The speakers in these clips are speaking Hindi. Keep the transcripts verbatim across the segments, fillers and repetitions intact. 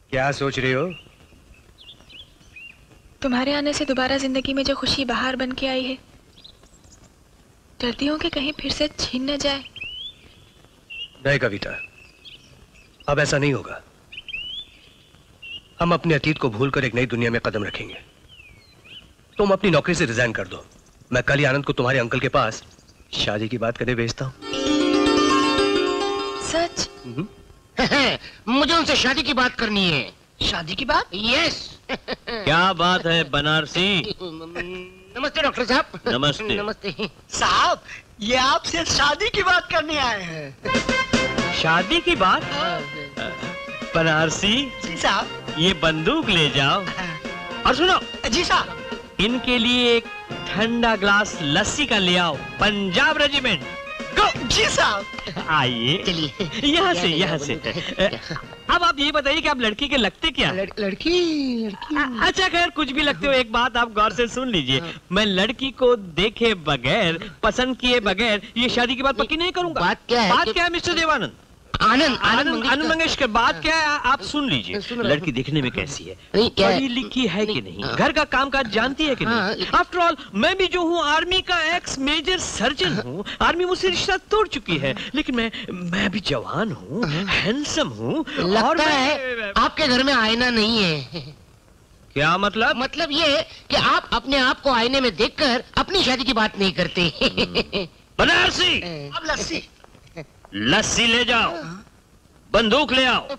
क्या सोच रही हो? तुम्हारे आने से दोबारा जिंदगी में जो खुशी बाहर बन के आई है, डरती हूँ कि कहीं फिर से छीन न जाए। नहीं कविता, अब ऐसा नहीं होगा। हम अपने अतीत को भूलकर एक नई दुनिया में कदम रखेंगे। तुम अपनी नौकरी से रिजाइन कर दो। मैं कल ही आनंद को तुम्हारे अंकल के पास शादी की बात करने भेजता हूँ। सच? मुझे उनसे शादी की बात करनी है। शादी की बात? यस। क्या बात है बनारसी? नमस्ते डॉक्टर साहब। नमस्ते। नमस्ते साहब, ये आपसे शादी की बात करने आए हैं। शादी की बात? बनारसी जी साहब। ये बंदूक ले जाओ और सुनो। जी साहब। इनके लिए एक ठंडा ग्लास लस्सी का ले आओ। पंजाब रेजिमेंट। गो। जी साहब। आइए। चलिए यहाँ से यहाँ से। अब आप ये बताइए कि आप लड़की के लगते क्या? लड़, लड़की लड़की अच्छा खैर कुछ भी लगते हो, एक बात आप गौर से सुन लीजिए। मैं लड़की को देखे बगैर, पसंद किए बगैर ये शादी की बात पक्की नहीं करूंगा। बात क्या है? बात क्या है मिस्टर देवानंद? आनंद आनंद आनंद मंगेशकर। बात क्या है आप सुन लीजिए। लड़की देखने में कैसी है? पढ़ी लिखी है कि नहीं? घर का कामकाज जानती है कि नहीं? आफ्टर ऑल मैं भी जो हूँ आर्मी का एक्स मेजर सर्जन हूँ। आर्मी मुझसे रिश्ता तोड़ चुकी है, लेकिन मैं मैं भी जवान हूँ, हैंडसम हूँ। और है आपके घर में आईना नहीं है। क्या मतलब? मतलब ये कि आप अपने आप को आईने में देखकर अपनी शादी की बात नहीं करते। बनारसी, अब लस्सी। लस्सी ले जाओ, बंदूक ले आओ।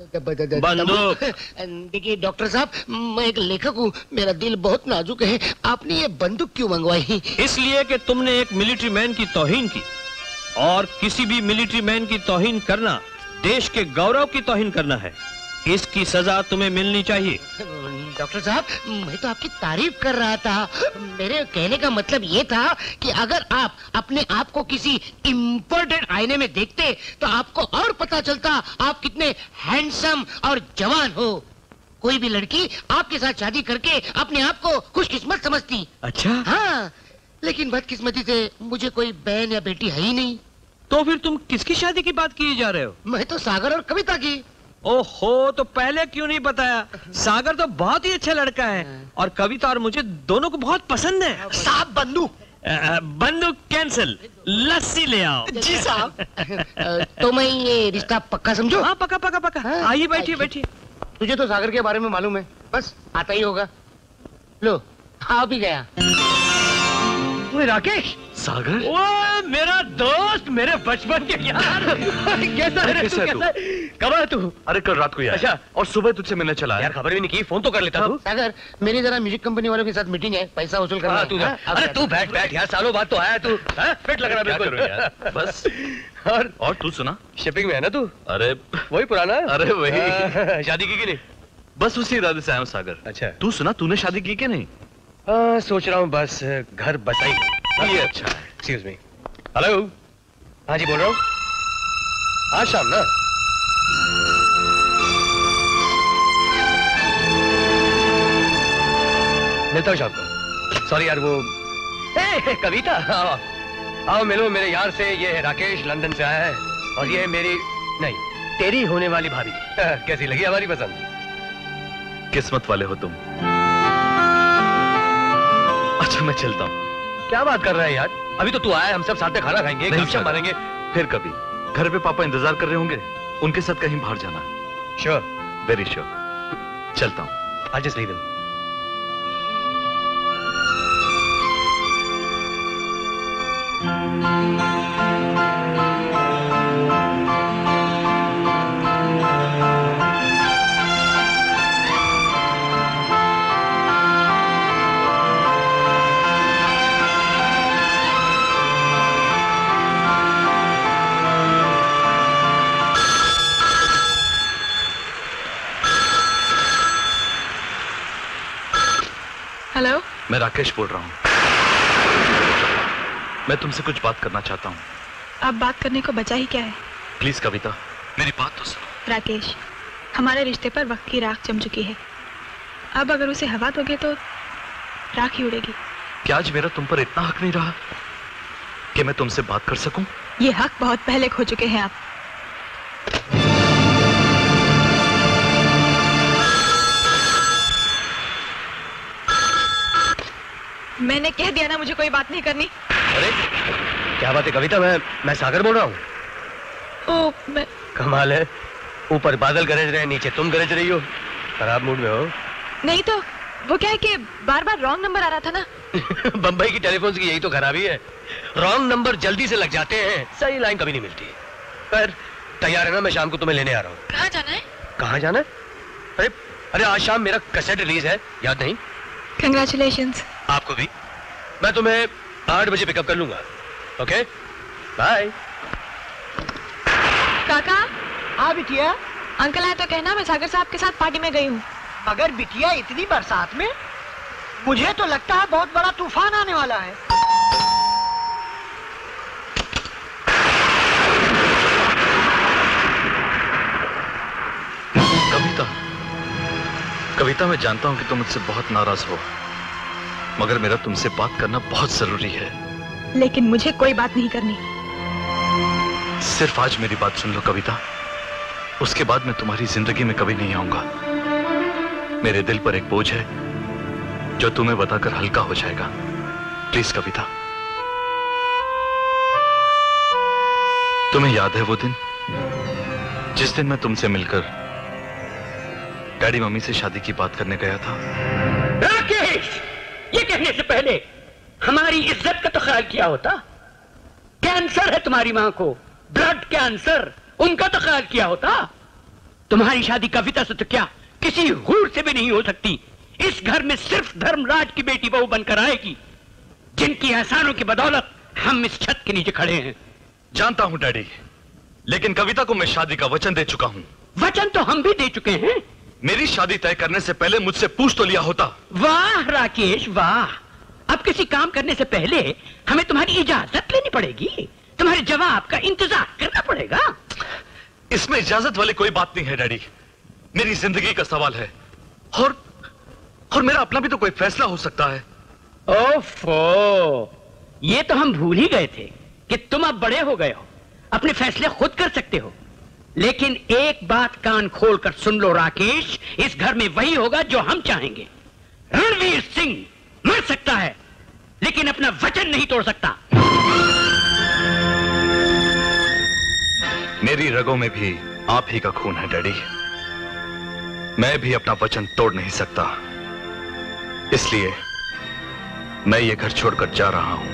बंदूक। देखिए डॉक्टर साहब, मैं एक लेखक हूँ, मेरा दिल बहुत नाजुक है। आपने ये बंदूक क्यों मंगवाई? इसलिए कि तुमने एक मिलिट्री मैन की तौहीन की, और किसी भी मिलिट्री मैन की तौहीन करना देश के गौरव की तौहीन करना है। इसकी सजा तुम्हें मिलनी चाहिए। डॉक्टर साहब, मैं तो आपकी तारीफ कर रहा था। मेरे कहने का मतलब ये था कि अगर आप अपने आप को किसी इम्पोर्टेंट आईने में देखते तो आपको और पता चलता आप कितने हैंडसम और जवान हो। कोई भी लड़की आपके साथ शादी करके अपने आप को खुशकिस्मत समझती। अच्छा? हाँ, लेकिन बदकिस्मती से मुझे कोई बहन या बेटी है ही नहीं। तो फिर तुम किसकी शादी की बात किए जा रहे हो? मैं तो सागर और कविता की। ओहो, तो पहले क्यों नहीं बताया? सागर तो बहुत ही अच्छा लड़का है और कविता और मुझे दोनों को बहुत पसंद है। साहब बंदूक। बंदूक कैंसिल, लस्सी ले आओ। जी साहब। तो मैं ये रिश्ता पक्का समझो? हाँ पक्का पक्का पक्का। आइए बैठिए बैठिए। तुझे तो सागर के बारे में मालूम है, बस आता ही होगा। लो आ भी गया। राकेश। सागर? ओ मेरा दोस्त, मेरे बचपन के यार। कैसा है तू? कैसा? कब आया तू? अरे कल रात को यार। अच्छा, और सुबह तुझसे मिलने चला। यार खबर भी नहीं की, फोन तो कर लेता तू। सागर, मेरी जरा म्यूजिक कंपनी वालों के साथ मीटिंग है, पैसा वसूल करना है। तू अरे तू बैठ बैठ यार, सालों बाद तो आया तू। फिट लग रहा बिल्कुल यार। बस। और और तू सुना, शिपिंग में है ना तू? अरे वही पुराना। अरे वही। शादी की कि नहीं? बस उसी इरादे से आया हूँ सागर। अच्छा, तू सुना, तूने शादी की कि नहीं? आ, सोच रहा हूँ, बस घर बसाई। ये अच्छा है। Excuse me. हेलो। हाँ जी बोल रहा हूँ। आज शाम ना? मिलता हूँ शाम को। सॉरी यार, वो ए, कविता आओ, आओ मिलो मेरे यार से। ये है राकेश, लंदन से आया है। और ये है मेरी नहीं तेरी होने वाली भाभी। कैसी लगी हमारी पसंद? किस्मत वाले हो तुम। अच्छा मैं चलता हूँ। क्या बात कर रहा है यार? अभी तो तू आया, हम सब साथ में खाना खाएंगे, गपशप मारेंगे। फिर कभी घर पे पापा इंतजार कर रहे होंगे, उनके साथ कहीं बाहर जाना। Sure, very sure. चलता हूँ। I just leave him. Hello, मैं राकेश बोल रहा हूँ। मैं तुमसे कुछ बात करना चाहता हूँ। अब बात करने को बचा ही क्या है? प्लीज कविता, मेरी बात तो सुनो। राकेश, हमारे रिश्ते पर वक्त की राख जम चुकी है। अब अगर उसे हवा दोगे तो राख ही उड़ेगी। क्या आज मेरा तुम पर इतना हक नहीं रहा कि मैं तुमसे बात कर सकूं? ये हक बहुत पहले खो चुके हैं आप। मैंने कह दिया ना मुझे कोई बात नहीं करनी। अरे क्या बात है कविता, मैं मैं सागर बोल रहा हूँ। ओ मैं कमाल है, ऊपर बादल गरज रहे हैं, नीचे तुम गरज रही हो। खराब मूड में हो? नहीं तो वो क्या है कि बार बार रॉन्ग नंबर आ रहा था ना। बंबई की टेलीफोन की यही तो खराबी है, रॉन्ग नंबर जल्दी से लग जाते हैं, सही लाइन कभी नहीं मिलती। पर तैयार है ना, मैं शाम को तुम्हें लेने आ रहा हूँ। कहाँ जाना है? कहाँ जाना है? अरे अरे आज शाम मेरा कैसेट रिलीज है, याद नहीं? कंग्रेचुलेशंस। आपको भी। मैं तुम्हें आठ बजे पिकअप कर लूंगा। Okay bye. काका। हाँ बिटिया। अंकल है तो कहना मैं सागर साहब के साथ पार्टी में गई हूँ। मगर बिटिया इतनी बरसात में मुझे तो लगता है बहुत बड़ा तूफान आने वाला है। कविता, कविता मैं जानता हूं कि तुम मुझसे बहुत नाराज हो, मगर मेरा तुमसे बात करना बहुत जरूरी है। लेकिन मुझे कोई बात नहीं करनी। सिर्फ आज मेरी बात सुन लो कविता, उसके बाद मैं तुम्हारी जिंदगी में कभी नहीं आऊंगा। मेरे दिल पर एक बोझ है जो तुम्हें बताकर हल्का हो जाएगा। प्लीज कविता। तुम्हें याद है वो दिन जिस दिन मैं तुमसे मिलकर डैडी मम्मी से शादी की बात करने गया था? राकेश, ये कहने से पहले हमारी इज्जत का तो ख्याल किया होता। कैंसर है तुम्हारी मां को, ब्लड कैंसर, उनका तो ख्याल किया होता। तुम्हारी शादी कविता से तो क्या किसी हूर से भी नहीं हो सकती। इस घर में सिर्फ धर्मराज की बेटी बहू बनकर आएगी, जिनकी एहसानों की बदौलत हम इस छत के नीचे खड़े हैं। जानता हूं डैडी, लेकिन कविता को मैं शादी का वचन दे चुका हूं। वचन तो हम भी दे चुके हैं। मेरी शादी तय करने से पहले मुझसे पूछ तो लिया होता। वाह राकेश वाह, अब किसी काम करने से पहले हमें तुम्हारी इजाजत लेनी पड़ेगी, तुम्हारे जवाब का इंतजार करना पड़ेगा। इसमें इजाजत वाली कोई बात नहीं है डैडी, मेरी जिंदगी का सवाल है, और और मेरा अपना भी तो कोई फैसला हो सकता है। ओफो, ये तो हम भूल ही गए थे कि तुम अब बड़े हो गए हो, अपने फैसले खुद कर सकते हो। लेकिन एक बात कान खोलकर सुन लो राकेश, इस घर में वही होगा जो हम चाहेंगे। रणवीर सिंह मर सकता है, लेकिन अपना वचन नहीं तोड़ सकता। मेरी रगों में भी आप ही का खून है डैडी, मैं भी अपना वचन तोड़ नहीं सकता, इसलिए मैं ये घर छोड़कर जा रहा हूं।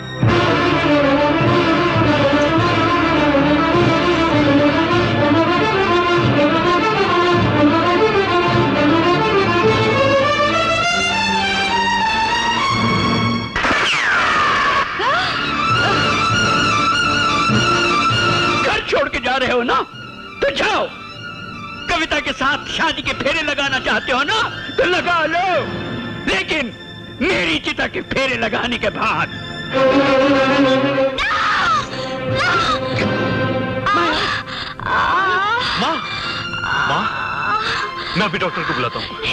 घर छोड़ के जा रहे हो ना, तो जाओ। कविता के साथ शादी के फेरे लगाना चाहते हो ना, तो लगा लो, लेकिन मेरी चिता के फेरे लगाने के बाद। माँ, माँ, मैं अभी डॉक्टर को बुलाता हूँ।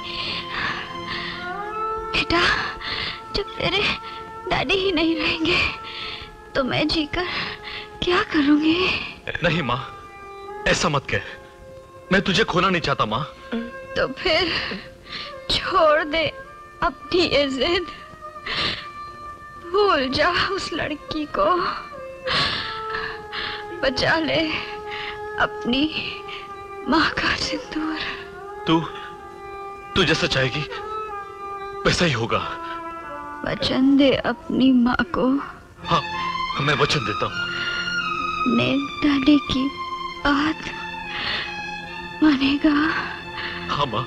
बेटा, जब तेरे डैडी ही नहीं रहेंगे तो मैं जीकर क्या करूंगी? नहीं माँ, ऐसा मत कह, मैं तुझे खोना नहीं चाहता माँ। तो फिर छोड़ दे अपनी ये जिद, भूल जा उस लड़की को, बचा ले अपनी माँ का सिंदूर। तू तू जैसा चाहेगी वैसा ही होगा। वचन दे अपनी माँ को। हाँ, मैं वचन देता हूँ। ने डैडी की बात मानेगा? हाँ माँ।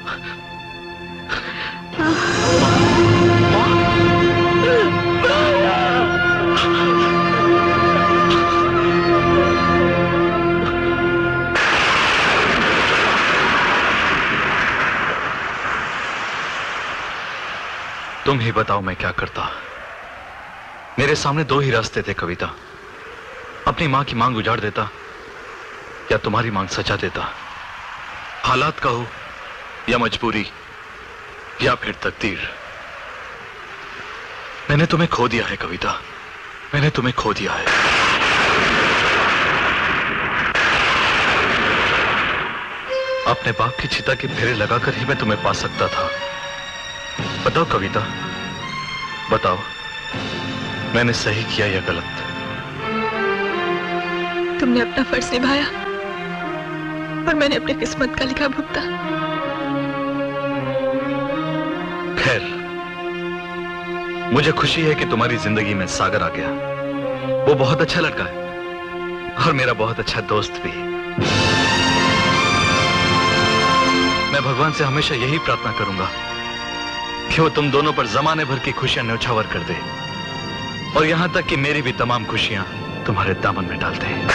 तुम ही बताओ मैं क्या करता। मेरे सामने दो ही रास्ते थे कविता, अपनी मां की मांग उजाड़ देता या तुम्हारी मांग सजा देता। हालात कहो या मजबूरी या फिर तकदीर। मैंने तुम्हें खो दिया है कविता, मैंने तुम्हें खो दिया है। अपने बाप की चिता के फेरे लगाकर ही मैं तुम्हें पा सकता था। बताओ कविता, बताओ मैंने सही किया या गलत? तुमने अपना फर्ज निभाया और मैंने अपनी किस्मत का लिखा भुगता। खैर, मुझे खुशी है कि तुम्हारी जिंदगी में सागर आ गया। वो बहुत अच्छा लड़का है और मेरा बहुत अच्छा दोस्त भी। मैं भगवान से हमेशा यही प्रार्थना करूंगा कि वो तुम दोनों पर जमाने भर की खुशियां न्यौछावर कर दे और यहां तक कि मेरी भी तमाम खुशियां तुम्हारे दामन में डाल दे।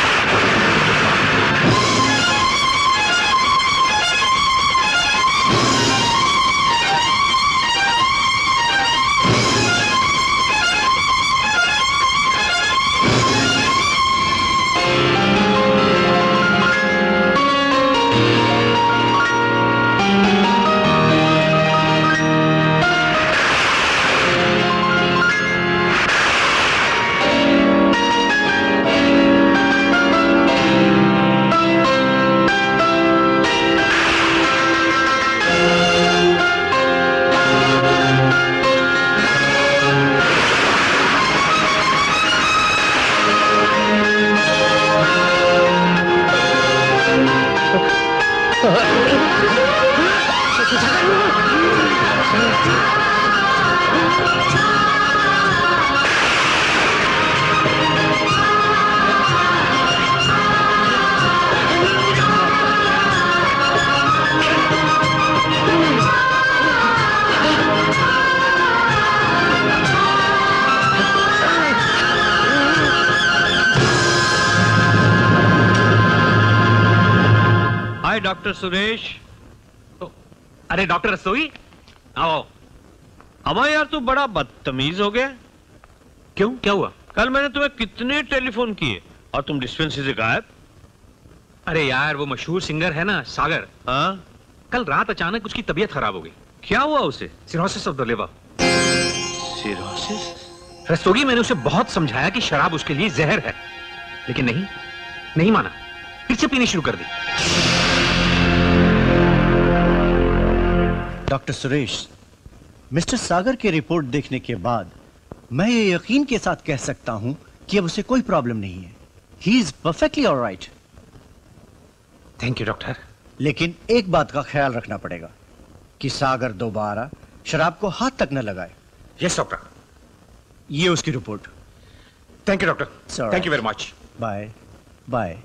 डॉक्टर सुरेश। तो, अरे डॉक्टर रस्तोगी, आओ। अमा यार तू बड़ा बदतमीज हो गया। क्यों, क्या हुआ? कल मैंने तुम्हें कितने टेलीफोन किए और तुम डिस्पेंसरी से गायब। अरे यार वो मशहूर सिंगर है ना सागर, हाँ? कल रात अचानक उसकी तबीयत खराब हो गई। क्या हुआ उसे? Cirrhosis of the liver. Cirrhosis? Rastogi, मैंने उसे बहुत समझाया कि शराब उसके लिए जहर है, लेकिन नहीं नहीं माना, फिर से पीनी शुरू कर दी। डॉक्टर सुरेश, मिस्टर सागर की रिपोर्ट देखने के बाद मैं ये यकीन के साथ कह सकता हूं कि अब उसे कोई प्रॉब्लम नहीं है। He is perfectly alright. Thank you doctor. लेकिन एक बात का ख्याल रखना पड़ेगा कि सागर दोबारा शराब को हाथ तक न लगाए। Yes doctor. ये उसकी report. Thank you doctor. Thank you very much. Bye bye.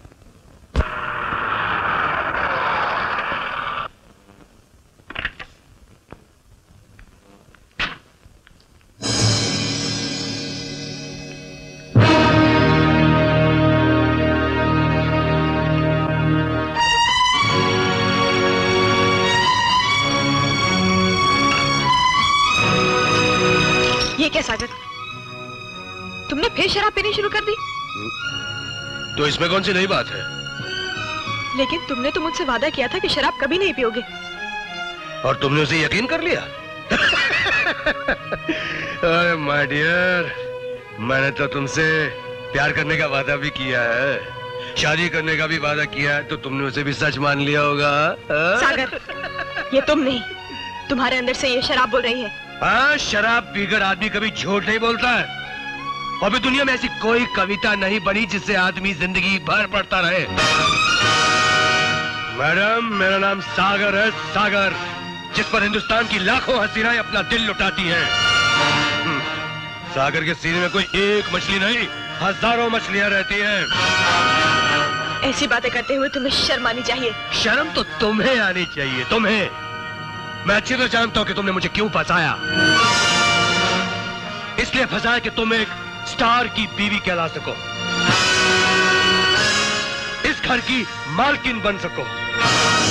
Sagar, तुमने फिर शराब पीनी शुरू कर दी? तो इसमें कौन सी नई बात है? लेकिन तुमने तो मुझसे वादा किया था कि शराब कभी नहीं पियोगे। और तुमने उसे यकीन कर लिया? अरे माय डियर, मैंने तो तुमसे प्यार करने का वादा भी किया है, शादी करने का भी वादा किया है, तो तुमने उसे भी सच मान लिया होगा। सागर, ये तुम नहीं, तुम्हारे अंदर से ये शराब बोल रही है। हाँ, शराब पीकर आदमी कभी झूठ नहीं बोलता है। और भी दुनिया में ऐसी कोई कविता नहीं बनी जिससे आदमी जिंदगी भर पढ़ता रहे। मैडम, मेरा नाम सागर है, सागर, जिस पर हिंदुस्तान की लाखों हसीनाएं अपना दिल लुटाती हैं। सागर के सीने में कोई एक मछली नहीं, हजारों मछलियां रहती हैं। ऐसी बातें करते हुए तुम्हें शर्म आनी चाहिए। शर्म तो तुम्हें आनी चाहिए, तुम्हें। मैं अच्छी तरह जानता हूं कि तुमने मुझे क्यों फंसाया। इसलिए फंसाया कि तुम एक स्टार की बीवी कहला सको, इस घर की मालकिन बन सको,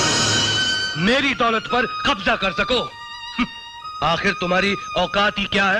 मेरी दौलत पर कब्जा कर सको। आखिर तुम्हारी औकात ही क्या है?